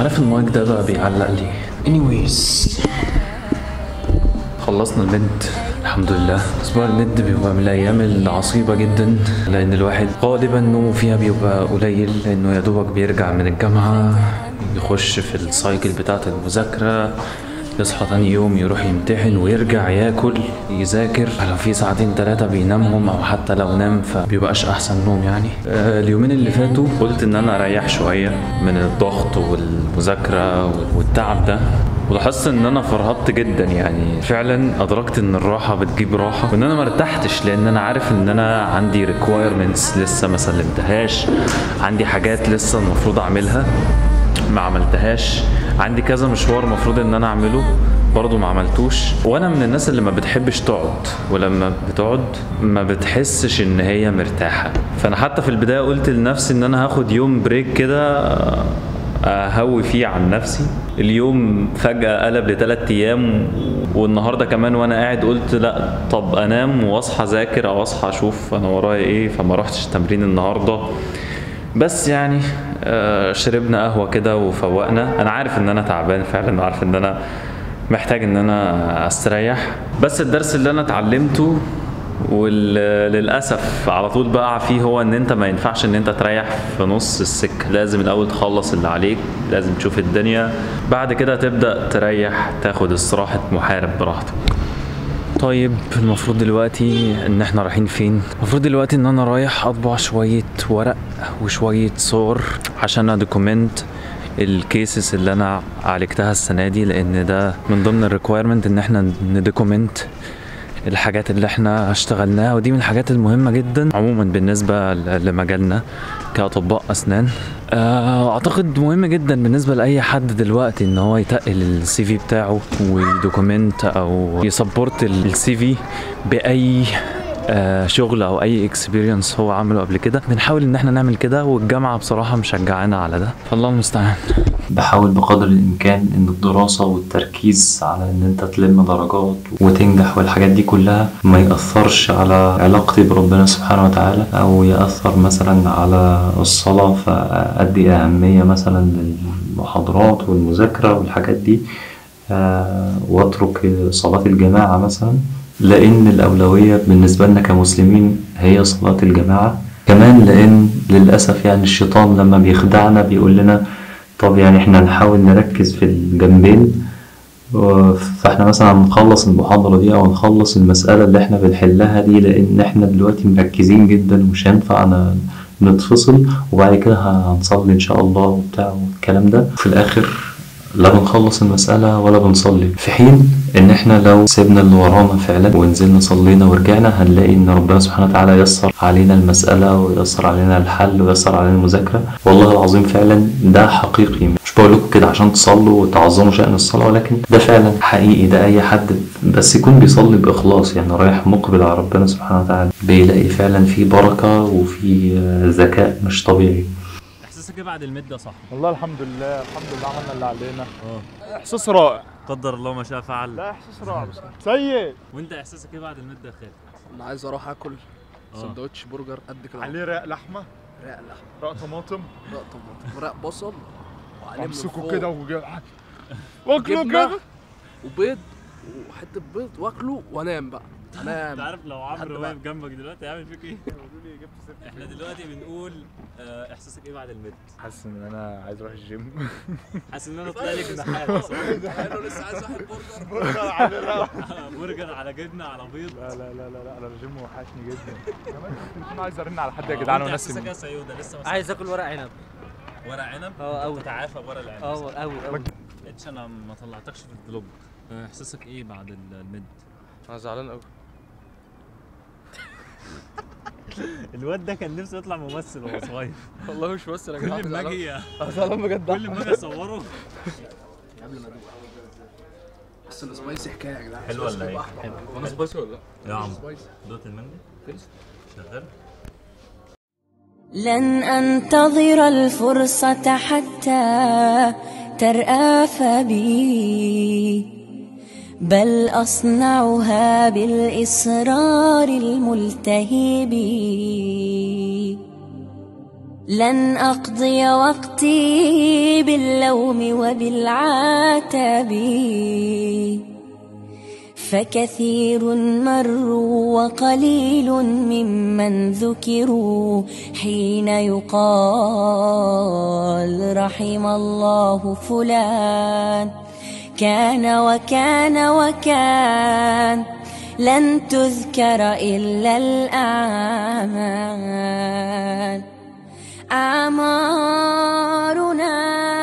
عارف المايك ده بقى بيعلق لي. anyways خلصنا الميد الحمد لله. اسبوع الميد بيبقى من الايام العصيبه جدا، لان الواحد غالبا نومه فيها بيبقى قليل، لانه يا دوبك بيرجع من الجامعه يخش في السايكل بتاعه المذاكره، يصحى تاني يوم يروح يمتحن ويرجع ياكل يذاكر. لو في ساعتين 3 بينامهم او حتى لو نام فبيبقاش احسن نوم يعني. اليومين اللي فاتوا قلت ان انا اريح شويه من الضغط والمذاكره والتعب ده، ولاحظت ان انا فرهطت جدا يعني. فعلا ادركت ان الراحه بتجيب راحه، وان انا مرتحتش، لان انا عارف ان انا عندي ريكوايرمنتس لسه ما سلمتهاش، عندي حاجات لسه المفروض اعملها ما عملتهاش، عندي كذا مشوار المفروض ان انا اعمله برضه ما عملتوش. وانا من الناس اللي ما بتحبش تقعد، ولما بتقعد ما بتحسش ان هي مرتاحه. فانا حتى في البدايه قلت لنفسي ان انا هاخد يوم بريك كده اهوي فيه عن نفسي. اليوم فجأة قلب ل3 ايام، والنهارده كمان وانا قاعد قلت لا، طب انام واصحى اذاكر او اصحى اشوف انا ورايا ايه. فما روحتش تمرين النهارده، بس يعني شربنا قهوه كده وفوقنا. انا عارف ان انا تعبان فعلا، وعارف ان انا محتاج ان انا استريح. بس الدرس اللي انا اتعلمته وللاسف على طول بقع فيه هو ان انت ما ينفعش ان انت تريح في نص السكه، لازم الاول تخلص اللي عليك، لازم تشوف الدنيا، بعد كده تبدا تريح، تاخد استراحه محارب براحتك. طيب المفروض دلوقتي ان احنا رايحين فين؟ المفروض دلوقتي ان انا رايح اطبع شويه ورق وشويه صور عشان ادوكومنت الكيسز اللي انا عالجتها السنه دي، لان ده من ضمن الريكويرمنت ان احنا ندوكومنت الحاجات اللي احنا اشتغلناها، ودي من الحاجات المهمة جدا عموما بالنسبة لمجالنا كأطباء أسنان. اعتقد مهم جدا بالنسبة لأي حد دلوقتي ان هو يتقل السي في بتاعه ويدوكومنت او يسبورت السي في بأي شغل او اي اكسبيرينس هو عمله قبل كده. بنحاول ان احنا نعمل كده، والجامعة بصراحة مشجعانا على ده، فالله المستعان. بحاول بقدر الامكان ان الدراسة والتركيز على ان انت تلم درجات وتنجح والحاجات دي كلها ما يأثرش على علاقتي بربنا سبحانه وتعالى، او يأثر مثلا على الصلاة، فأدي اهمية مثلا للمحاضرات والمذاكرة والحاجات دي، واترك صلاة الجماعة مثلا، لان الاولوية بالنسبة لنا كمسلمين هي صلاة الجماعة. كمان لان للأسف يعني الشيطان لما بيخدعنا بيقول لنا طب يعني احنا نحاول نركز في الجنبين، فاحنا مثلا نخلص المحاضرة دي او نخلص المسألة اللي احنا بنحلها دي، لان احنا دلوقتي مركزين جدا ومش هينفع نتفصل، وبعد كده هنصلي ان شاء الله وبتاع والكلام ده. في الاخر لا بنخلص المسألة ولا بنصلي، في حين ان احنا لو سيبنا اللي ورانا فعلا ونزلنا صلينا ورجعنا هنلاقي ان ربنا سبحانه وتعالى يسر علينا المسألة ويسر علينا الحل ويسر علينا المذاكرة. والله العظيم فعلا ده حقيقي، مش بقولكم كده عشان تصلوا وتعظموا شأن الصلاة، ولكن ده فعلا حقيقي. ده اي حد بس يكون بيصلي بإخلاص، يعني رايح مقبل على ربنا سبحانه وتعالى، بيلاقي فعلا في بركة وفي ذكاء مش طبيعي. احساسك ايه بعد الميد يا صاحبي؟ والله الحمد لله عملنا اللي علينا. احساس رائع، قدر الله ما شاء فعل. لا احساس رائع بس سيء. وانت احساسك ايه بعد الميد يا خالد؟ انا عايز اروح اكل سندوتش برجر قد كده عليه رق لحمه، رق طماطم، ورق بصل، وعليه امسكه كده واكله كده، وبيض وحته بيض واكله وانام بقى. انت عارف لو عمرو واقف جنبك دلوقتي هيعمل فيك ايه؟ احنا دلوقتي بنقول احساسك ايه بعد الميد؟ حاسس ان انا عايز اروح الجيم. حاسس ان انا طلع لي جناحات اصلا. انا لسه عايز واحد برجر على جبنه على بيض. لا انا الجيم وحشني جدا. كمان عايز ارن على حد يا جدعان وناس. احساسك يا سيوده لسه عايز اكل ورق عنب. ورق عنب؟ قوي. تتعافى بورق العنب. قوي. اتش انا ما طلعتكش في الفلوج. احساسك ايه بعد الميد؟ انا زعلان قوي. الواد ده كان نفسه يطلع ممثل وهو صغير. والله مش ممثل يا جدعان. كل ما اجي زعلان بجد. كل ما اجي اصوره قبل ما ادوق. بس السبايسي حكايه يا جدعان. حلو ولا ايه؟ حلو. وانا سبايسي ولا لا؟ يا عم دوت المندي؟ شغال؟ لن أنتظر الفرصة حتى ترأف بي، بل أصنعها بالإصرار الملتهب. لن أقضي وقتي باللوم وبالعتاب، فكثير مروا وقليل ممن ذكروا حين يقال رحم الله فلان كان وكان وكان، لن تذكر إلا الأعمال. أعمارنا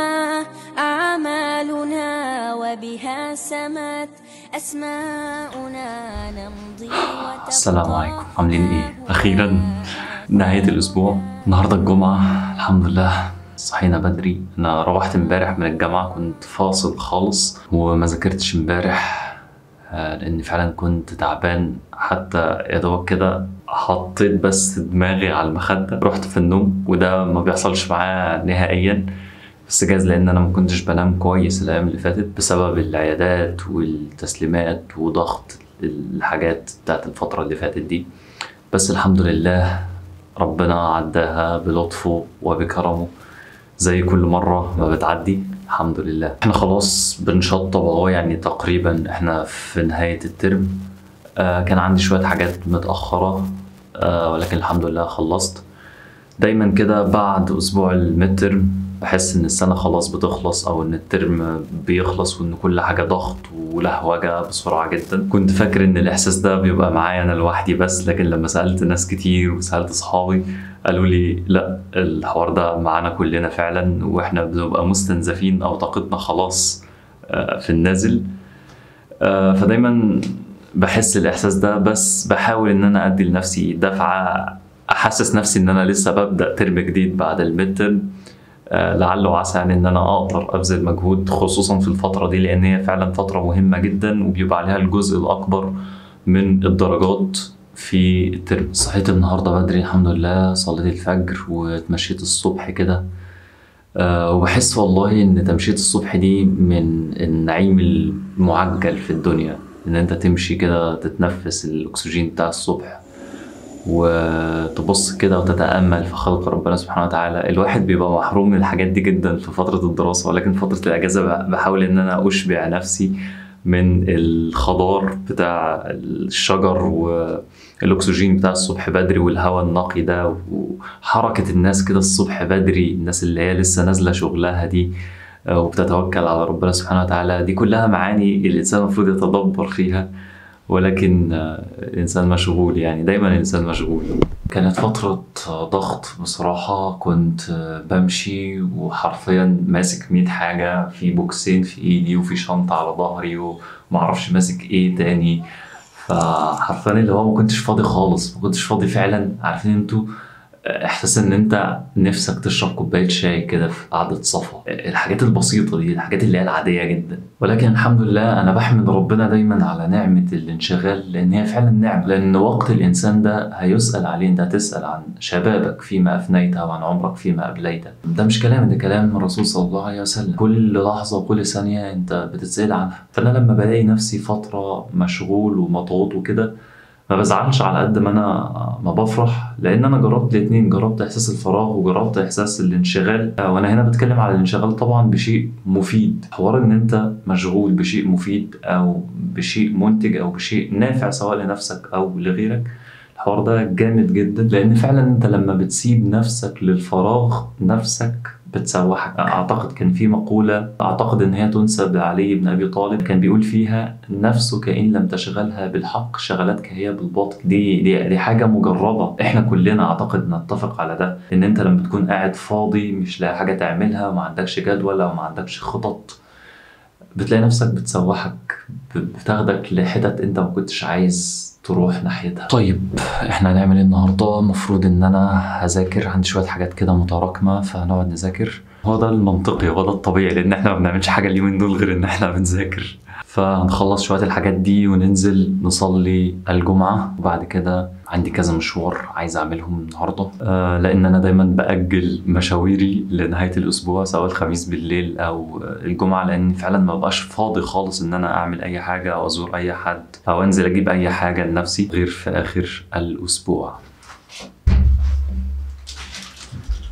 أعمالنا وبها سمت أسماؤنا نمضي السلام عليكم، عاملين ايه؟ اخيرا نهاية الاسبوع، النهارده الجمعة الحمد لله. صحينا بدري، انا روحت امبارح من الجامعة كنت فاصل خالص وما ذاكرتش امبارح لاني فعلا كنت تعبان، حتى يا دوب كده حطيت بس دماغي على المخدة رحت في النوم، وده ما بيحصلش معايا نهائيا، بس جاز لان انا ما كنتش بنام كويس الايام اللي فاتت بسبب العيادات والتسليمات وضغط الحاجات بتاعت الفترة اللي فاتت دي. بس الحمد لله ربنا عداها بلطفه وبكرمه زي كل مرة ما بتعدي، الحمد لله. احنا خلاص بنشطب اهو، يعني تقريبا احنا في نهاية الترم. كان عندي شوية حاجات متأخرة ولكن الحمد لله خلصت. دايما كده بعد اسبوع الميدترم بحس ان السنة خلاص بتخلص او ان الترم بيخلص وان كل حاجة ضغط ولهوجة بسرعة جدا. كنت فاكر ان الاحساس ده بيبقى معايا انا لوحدي بس، لكن لما سألت ناس كتير وسألت اصحابي قالوا لي لا، الحوار ده معانا كلنا فعلا، واحنا بنبقى مستنزفين او طاقتنا خلاص في النازل. فدايما بحس الاحساس ده، بس بحاول ان انا ادي لنفسي دفعة، احسس نفسي ان انا لسه ببدأ ترم جديد بعد الميدترم. لعل وعسى يعني ان انا اقدر ابذل مجهود خصوصا في الفترة دي، لان هي فعلا فترة مهمة جدا وبيبقى عليها الجزء الاكبر من الدرجات في الترم. صحيت النهاردة بدري الحمد لله، صليت الفجر واتمشيت الصبح كده. وبحس والله ان تمشية الصبح دي من النعيم المعجل في الدنيا، ان انت تمشي كده تتنفس الاكسجين بتاع الصبح وتبص كده وتتأمل في خلق ربنا سبحانه وتعالى. الواحد بيبقى محروم من الحاجات دي جدا في فترة الدراسة، ولكن فترة الأجازة بحاول إن أنا أشبع نفسي من الخضار بتاع الشجر والأكسجين بتاع الصبح بدري والهواء النقي ده وحركة الناس كده الصبح بدري، الناس اللي هي لسه نازلة شغلها دي وبتتوكل على ربنا سبحانه وتعالى. دي كلها معاني الإنسان المفروض يتدبر فيها، ولكن الإنسان مشغول، يعني دايما الإنسان مشغول. كانت فترة ضغط بصراحة، كنت بمشي وحرفيا ماسك 100 حاجة، في بوكسين في إيدي وفي شنطة على ظهري ومعرفش ماسك إيه تاني. فحرفيا اللي هو ما كنتش فاضي خالص، ما كنتش فاضي فعلا. عارفين انتوا احساس ان انت نفسك تشرب كوبايه شاي كده في قعده صفا، الحاجات البسيطه دي، الحاجات اللي هي العاديه جدا. ولكن الحمد لله انا بحمد ربنا دايما على نعمه الانشغال، لان هي فعلا نعمه، لان وقت الانسان ده هيسال عليه. انت هتسال عن شبابك فيما افنيته وعن عمرك فيما ابليته. ده مش كلام، ده كلام الرسول صلى الله عليه وسلم. كل لحظه وكل ثانيه انت بتتسال عنها. فانا لما بلاقي نفسي فتره مشغول ومضغوط وكده ما بزعلش على قد ما انا ما بفرح، لان انا جربت الاتنين، جربت احساس الفراغ وجربت احساس الانشغال. وانا هنا بتكلم على الانشغال طبعا بشيء مفيد، حوار ان انت مشغول بشيء مفيد او بشيء منتج او بشيء نافع سواء لنفسك او لغيرك. الحوار ده جامد جدا، لان فعلا انت لما بتسيب نفسك للفراغ نفسك بتسوحك. اعتقد كان في مقولة، اعتقد ان هي تنسب لعلي بن ابي طالب، كان بيقول فيها: نفسك ان لم تشغلها بالحق شغلتك هي بالباطل. دي حاجة مجربة، احنا كلنا اعتقد نتفق على ده، ان انت لما تكون قاعد فاضي مش لاقي حاجة تعملها وما عندكش جدول او ما عندكش خطط، بتلاقي نفسك بتسوحك، بتاخدك لحتت انت ما كنتش عايز تروح ناحيتها. طيب احنا هنعمل ايه النهارده؟ المفروض ان انا هذاكر، عندي شويه حاجات كده متراكمه فهنقعد نذاكر. هو ده المنطقي وده الطبيعي، لان احنا ما بنعملش حاجه اليومين دول غير ان احنا بنذاكر. فهنخلص شويه الحاجات دي وننزل نصلي الجمعه، وبعد كده عندي كذا مشوار عايز اعملهم النهارده، لان انا دايما باجل مشاويري لنهايه الاسبوع سواء الخميس بالليل او الجمعه، لان فعلا ما بقاش فاضي خالص ان انا اعمل اي حاجه او ازور اي حد او انزل اجيب اي حاجه لنفسي غير في اخر الاسبوع.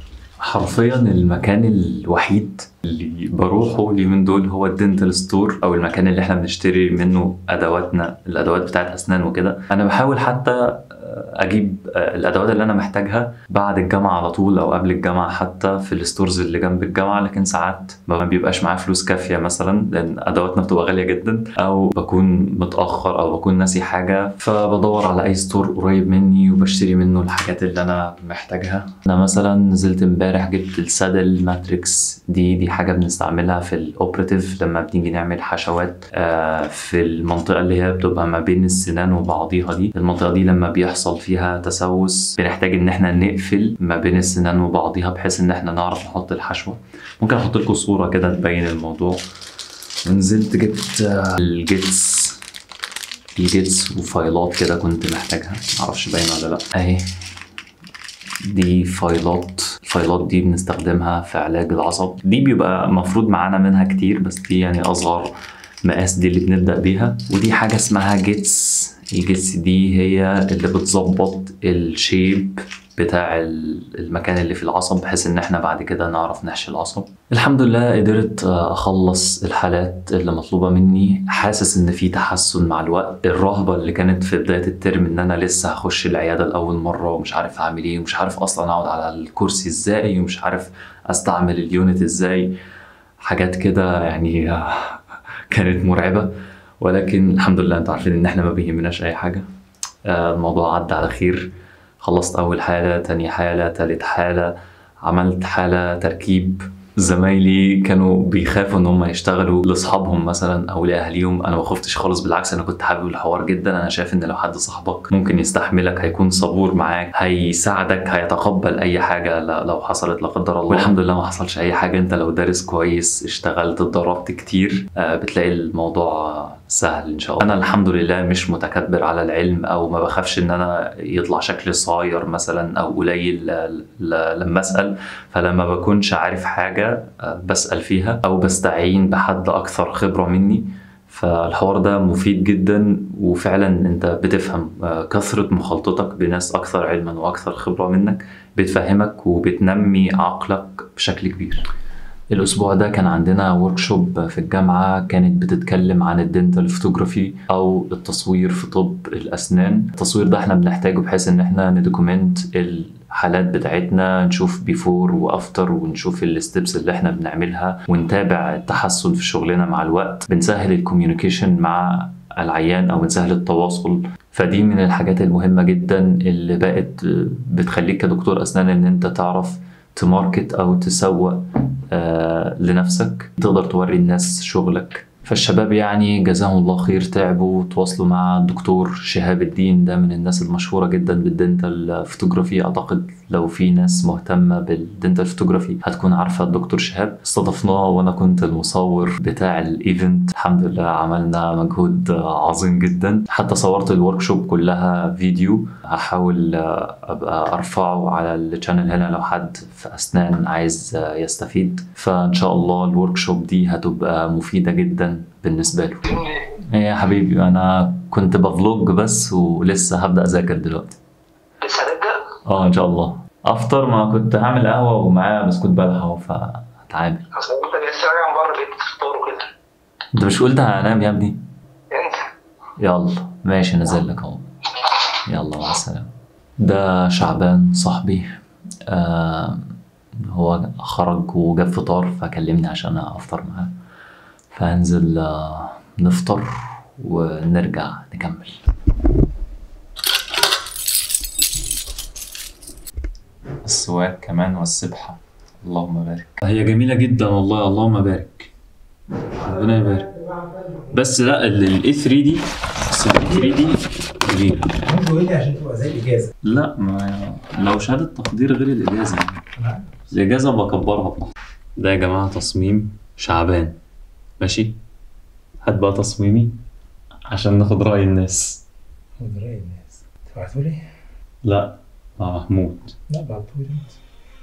حرفيا المكان الوحيد اللي بروحه اليومين دول هو الدنتال ستور، او المكان اللي احنا بنشتري منه الادوات بتاعت اسنان وكده. انا بحاول حتى اجيب الادوات اللي انا محتاجها بعد الجامعه على طول او قبل الجامعه حتى في الستورز اللي جنب الجامعه، لكن ساعات ما بيبقاش معايا فلوس كافيه مثلا لان ادواتنا بتبقى غاليه جدا، او بكون متاخر او بكون ناسي حاجه، فبدور على اي ستور قريب مني وبشتري منه الحاجات اللي انا محتاجها. انا مثلا نزلت امبارح جبت السادل ماتريكس، دي حاجه بنستعملها في الاوبراتيف لما بنيجي نعمل حشوات في المنطقه اللي هي بتبقى ما بين السنان وبعضيها. دي المنطقه دي لما بيحصل فيها تسوس بنحتاج ان احنا نقفل ما بين السنان وبعضيها بحيث ان احنا نعرف نحط الحشوه. ممكن احط لكم صوره كده تبين الموضوع. ونزلت جبت الجيتس وفايلات كده كنت محتاجها، معرفش باينه ولا لا اهي. دي الفايلات دي بنستخدمها في علاج العصب. دي بيبقى مفروض معانا منها كتير بس دي يعني اصغر مقاس دي اللي بنبدأ بيها. ودي حاجة اسمها جيتس. الجيتس دي هي اللي بتظبط الشيب بتاع المكان اللي في العصب بحيث ان احنا بعد كده نعرف نحشي العصب. الحمد لله قدرت اخلص الحالات اللي مطلوبة مني. حاسس ان في تحسن مع الوقت. الرهبة اللي كانت في بداية الترم ان انا لسه هخش العيادة لأول مرة ومش عارف اعمل ايه ومش عارف اصلا اقعد على الكرسي ازاي ومش عارف استعمل اليونت ازاي، حاجات كده يعني كانت مرعبة، ولكن الحمد لله انتوا عارفين ان احنا ما بيهمناش اي حاجة. الموضوع عدى على خير. خلصت اول حالة، تاني حالة، تالت حالة، عملت حالة تركيب. زمايلي كانوا بيخافوا ان هم يشتغلوا لاصحابهم مثلا او لاهليهم، انا ما خفتش خالص، بالعكس انا كنت حابب الحوار جدا. انا شايف ان لو حد صاحبك ممكن يستحملك، هيكون صبور معاك، هيساعدك، هيتقبل اي حاجه لو حصلت لا قدر الله. والحمد لله ما حصلش اي حاجه. انت لو دارس كويس، اشتغلت، اتدربت كتير، بتلاقي الموضوع سهل ان شاء الله. انا الحمد لله مش متكبر على العلم او ما بخافش ان انا يطلع شكلي صغير مثلا او قليل لما اسال. فلما بكونش عارف حاجه بسال فيها او بستعين بحد اكثر خبره مني، فالحوار ده مفيد جدا. وفعلا انت بتفهم. كثره مخالطتك بناس اكثر علما واكثر خبره منك بتفهمك وبتنمي عقلك بشكل كبير. الأسبوع ده كان عندنا وركشوب في الجامعة كانت بتتكلم عن الدنتال فوتوغرافي أو التصوير في طب الأسنان. التصوير ده احنا بنحتاجه بحيث إن احنا ندوكومنت الحالات بتاعتنا، نشوف بيفور وأفتر ونشوف الستبس اللي احنا بنعملها ونتابع التحسن في شغلنا مع الوقت. بنسهل الكوميونيكيشن مع العيان أو بنسهل التواصل. فدي من الحاجات المهمة جدا اللي بقت بتخليك كدكتور أسنان إن أنت تعرف تماركت أو تسوق لنفسك، تقدر توري الناس شغلك. فالشباب يعني جزاهم الله خير تعبوا، تواصلوا مع الدكتور شهاب الدين، ده من الناس المشهورة جدا بالدنتال فوتوغرافي. أعتقد لو في ناس مهتمة بالدنتال فوتوغرافي هتكون عارفة الدكتور شهاب. استضفناه وأنا كنت المصور بتاع الإيفنت. الحمد لله عملنا مجهود عظيم جدا. حتى صورت الوركشوب كلها فيديو، هحاول أبقى أرفعه على الشانل هنا لو حد في أسنان عايز يستفيد. فإن شاء الله الوركشوب دي هتبقى مفيدة جدا بالنسبة له. ايه يا حبيبي، انا كنت بفلوج بس ولسه هبدأ اذاكر دلوقتي. لسه هتبدأ؟ ان شاء الله. افطر، ما كنت هعمل قهوة ومعايا بسكوت بلح فهتعامل. اصل انت لسه راجع من بره البيت تفطر وكده. انت مش قلت هنام يا ابني؟ انت يلا ماشي نازل لك اهو. يلا مع السلامة. ده شعبان صاحبي، هو خرج وجاب فطار فكلمني عشان افطر معاه، فهنزل نفطر ونرجع نكمل. السواك كمان والسبحة، اللهم بارك. هي جميلة جدا والله، اللهم بارك، ربنا يبارك. بس لا الاي 3 دي، بس الاي 3 دي كبيرة. ممكن لي عشان تبقى زي الإجازة. لا، ما لو شهادة تقدير غير الإجازة. الإجازة بكبرها براحتي. ده يا جماعة تصميم شعبان، ماشي؟ هات بقى تصميمي عشان ناخد رأي الناس. خد رأي الناس. تبعتولي؟ لا، مع محمود. لا بعتولي انت.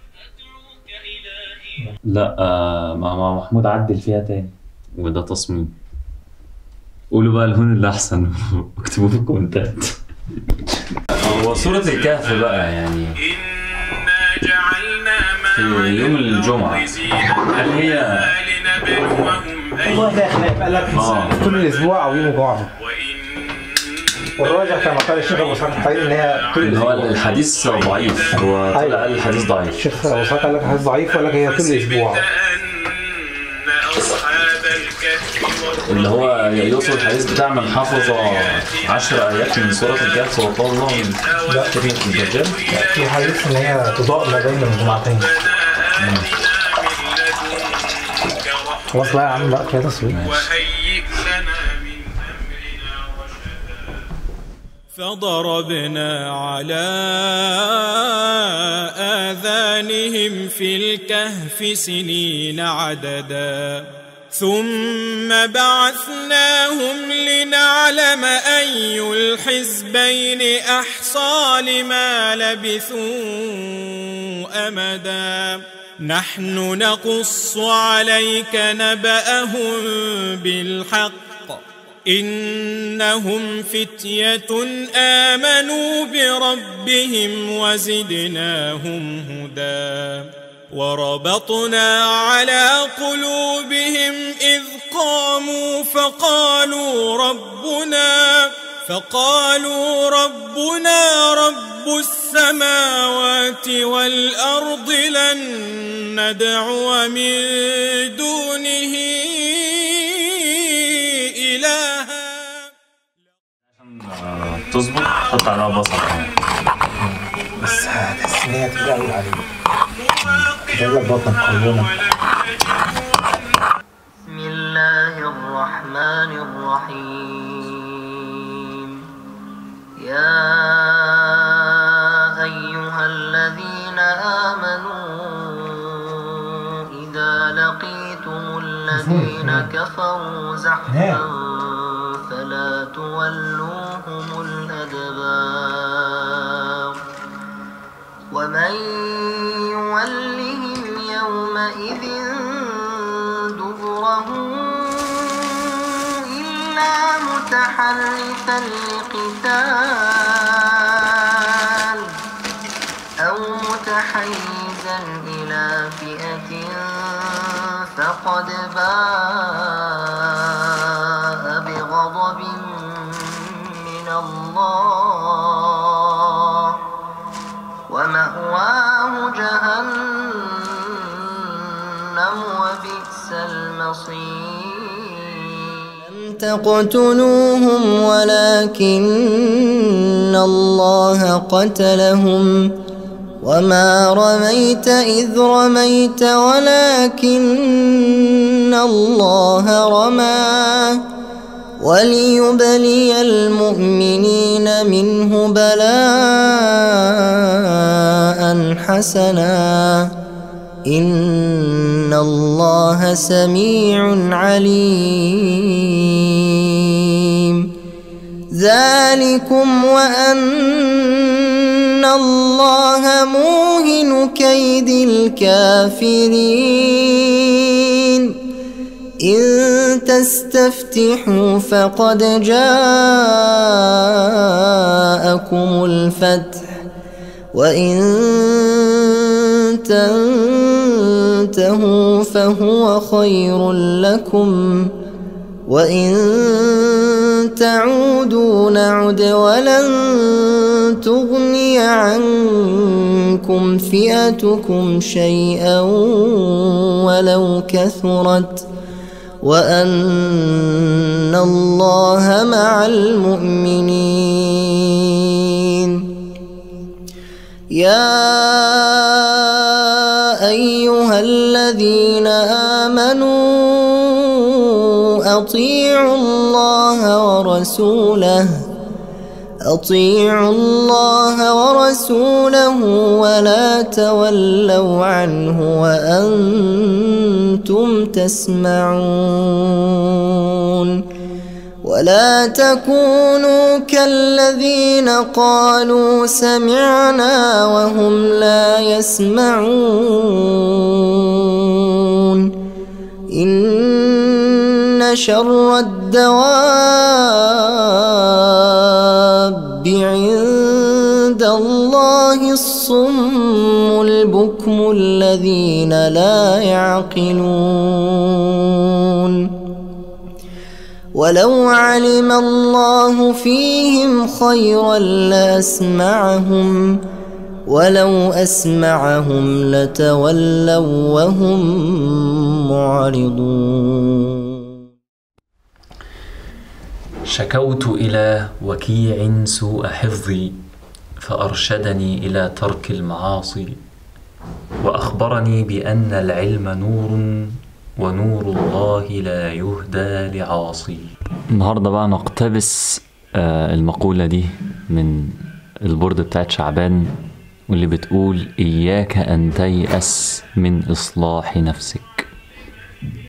لا مع محمود عدل فيها تاني. وده تصميم. قولوا بقى الهون اللي أحسن واكتبوه في الكومنتات. هو صورة الكهف بقى يعني. إنا جعلنا في يوم الجمعة هل هي والله ده خلاف قال لك كل اسبوع او يوم جمعه. والراجح كما قال الشيخ ابو اسحاق الحقيقي ان هي كل اللي هو اسبوع. الحديث ضعيف، هو طلع قال الحديث ضعيف. الشيخ ابو اسحاق قال لك حديث ضعيف وقال لك هي كل اسبوع. اللي هو يوصل الحديث بتاع من حفظ 10 آيات من سورة الكهف وقال الله من كريم الدجال. في حديث ان هي تضاء ما بين الجمعتين. خلاص بقى يا عم بقى كده تصوير. فضربنا على آذانهم في الكهف سنين عددا ثم بعثناهم لنعلم أي الحزبين أحصى لما لبثوا أمدا نحن نقص عليك نبأهم بالحق إنهم فتية آمنوا بربهم وزدناهم هدى وربطنا على قلوبهم إذ قاموا فقالوا ربنا رب السماوات والأرض لن ندعو من دونه إلها. تظبط حط عليها بصل بس هتحس ان هي تقيلة قوي عليك. جايب لك بطنك كلنا. بسم الله الرحمن الرحيم. يا أيها الذين آمنوا إذا لقيتم الذين كفروا زحفا فلا تولوهم الأدبار ومن يولهم يومئذ دبره إلا متحرفا لقتال أو متحيزا إلى فئة فقد باء بغضب من الله ومأواه جهنم وبئس المصير. لم تقتلوهم ولكن الله قتلهم وما رميت إذ رميت ولكن الله رمى وليبلي المؤمنين منه بلاء حسنا إن الله سميع عليم. ذلكم وأن الله موهن كيد الكافرين. إن تستفتحوا فقد جاءكم الفتح وإن تنتهوا فهو خير لكم وإن تعودوا نعد ولن تغني عنكم فئتكم شيئا ولو كثرت وأن الله مع المؤمنين. يا أيها الذين آمنوا أطيعوا الله ورسوله ولا تولوا عنه وأنتم تسمعون. ولا تكونوا كالذين قالوا سمعنا وهم لا يسمعون. إن شر الدواب عند الله الله الصم البكم الذين لا يعقلون ولو علم الله فيهم خيرا لأسمعهم ولو أسمعهم لتولوا وهم معرضون. شكوت إلى وكيع سوء حفظي فأرشدني إلى ترك المعاصي وأخبرني بأن العلم نور ونور الله لا يهدى لعاصي. النهاردة بقى نقتبس المقولة دي من البرد بتاعت شعبان واللي بتقول إياك أن تيأس من إصلاح نفسك.